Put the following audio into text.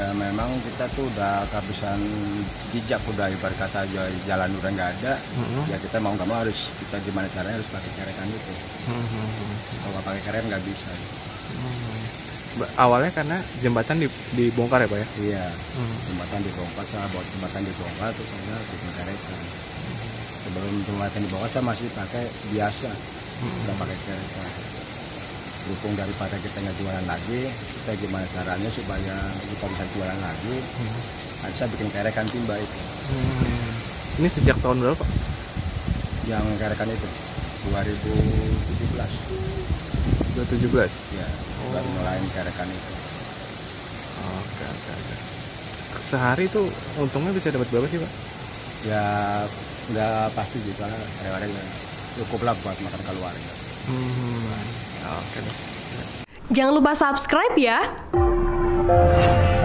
Ya memang kita tuh udah kehabisan jejak, udah ibarat kata jalan udah nggak ada. Ya kita mau nggak mau harus, kita gimana caranya harus pakai kerekan itu. Kalau nggak pakai kerek nggak bisa. Awalnya karena jembatan dibongkar ya Pak ya? Iya, jembatan dibongkar, saya buat jembatan dibongkar terus saya bikin kerekan. Sebelum jembatan dibongkar saya masih pakai biasa, nggak pakai kerekan. Dukung daripada kita nggak jualan lagi, kita gimana caranya supaya kita bisa jualan lagi. Saya bikin kerekan timba itu. Ini sejak tahun berapa Pak? Yang kerekan itu 2017. 2017? Ya, baru mulai kerekan itu. Oke. Sehari tuh untungnya bisa dapat berapa sih Pak? Ya nggak pasti juga, kadang-kadang cukup lah buat makan keluarga. Oke. Jangan lupa subscribe ya.